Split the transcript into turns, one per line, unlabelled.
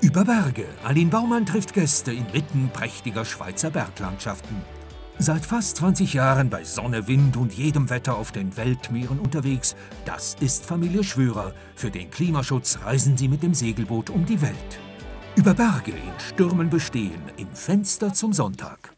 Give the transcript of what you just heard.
Über Berge. Aline Baumann trifft Gäste inmitten prächtiger Schweizer Berglandschaften. Seit fast 20 Jahren bei Sonne, Wind und jedem Wetter auf den Weltmeeren unterwegs, das ist Familie Schwörer. Für den Klimaschutz reisen sie mit dem Segelboot um die Welt. Über Berge in Stürmen bestehen, im Fenster zum Sonntag.